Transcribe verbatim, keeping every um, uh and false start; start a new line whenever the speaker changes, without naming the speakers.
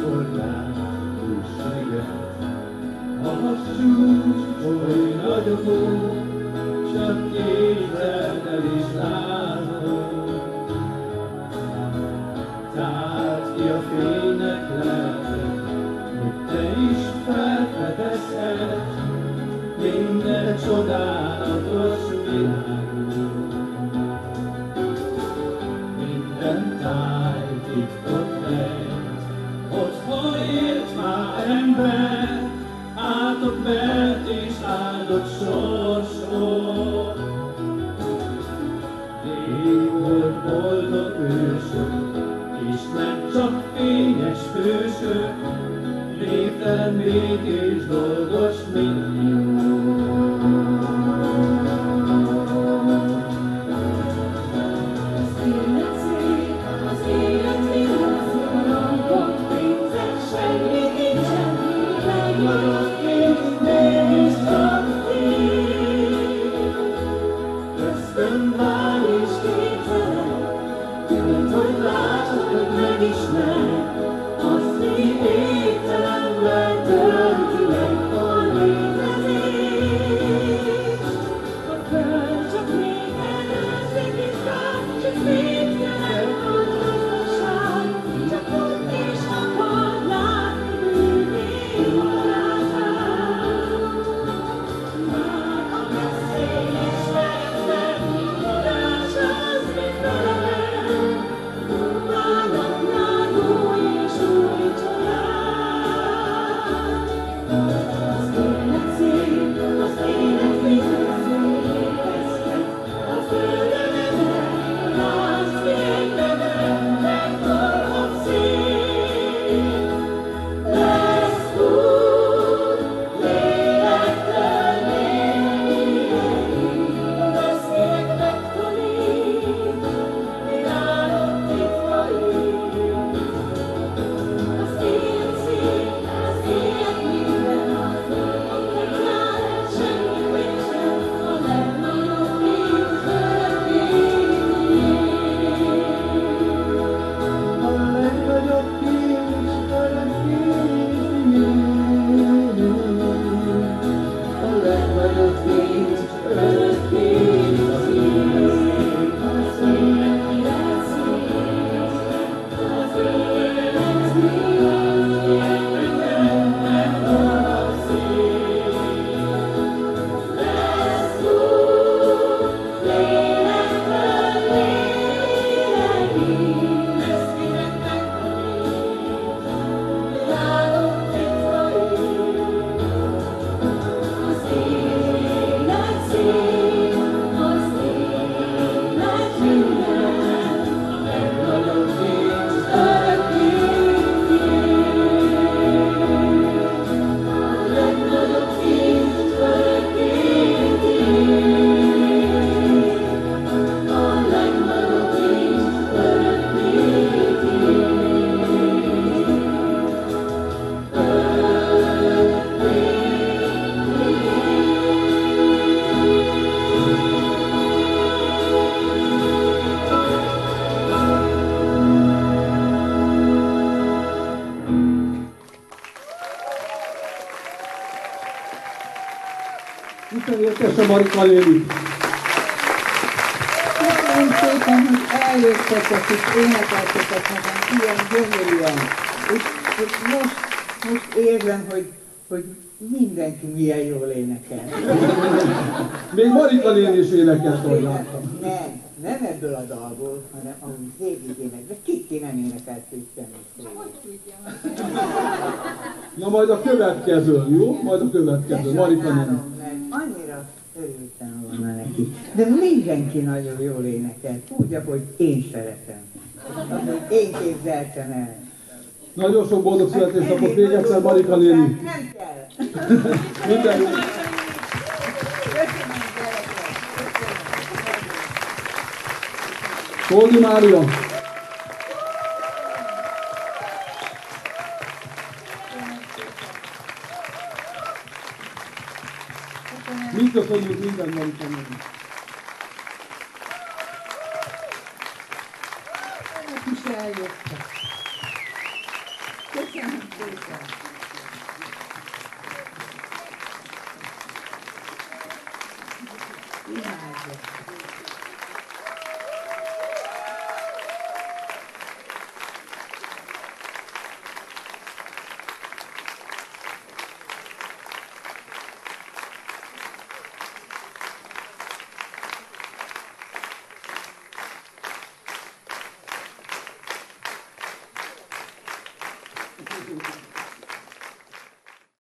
forrás hűséget. Hallgassuk, oly nagy a tó, csak kézzel is látom. Tárt ki a fénynek lelket, hogy te is felfedezhet minden csodálatos világot. Minden táj titkot lehet, otthon élt már ember, áldott mert és áldott sorsot. Rég volt boldog ősök, és nem csak fényes hősök, névtelen békés dolgos millió. Az élet szép, az élet világ, színalapon pénzek, semmi nincsen, legjobb pénz, mégis csak én. Köztön vár és képzelem, mint hogy látod, hogy megismerem, azt mi végtelenben tölti meg a létezés. A föld csak négen őszik és kár, csak végtelen a gazdaság, csak ott és akar látni bűné varázsát. Már a veszély és fejezdem, tudás az mit velem, utának járó és új csodák. Az élet szép, az élet végezhet, a földön ember, látsz végtelen, megtarhat szép. Lesz út, lélekkel lényei, lesznek megtanít, világok titkai. Az élet szép, az élet minden, akár jár, semmi nincsen, a legnagyobb kép örökké
A legnagyobb kés örökké tiéd. A legnagyobb kés örökké tiéd.
Az élet élet szép, az élet minden megtarhat szép. Lesz út, lélekkel lényei, lesznek megtanít, világok titkai. Az élet szép, az élet minden, a legnagyobb kés örökké tiéd. A legnagyobb kés örökké tiéd. A legnagyobb kés örökké
Visszaértes a Marika néni.
Köszönöm szépen, hogy eljöttetek és énekeltetek nekem ilyen gyönyörűen. És, és most, most érzem, hogy, hogy mindenki milyen jól énekel.
Még Marika néni is énekelt, ahogy láttam.
Nem, nem ebből a dalból, hanem ahogy végig ének. De Kiki nem énekelt Krisztián és
Na majd a következő, jó? Majd a következő, Marika néni.
Annyira örültem volna neki. De mindenki nagyon jól énekelt, úgy, ahogy én szeretem. Ahogy én képzeltem el.
Nagyon sok boldog születésnapot még egyszer, Marika néni.
Nem kell.
Minden jó.
Köszönöm, gyerekek. Köszönöm.
Toldi Mária. Mit köszönjük minden Marika néni.
Önök is eljöttek. Köszönöm. Köszönöm szépen. Imádom.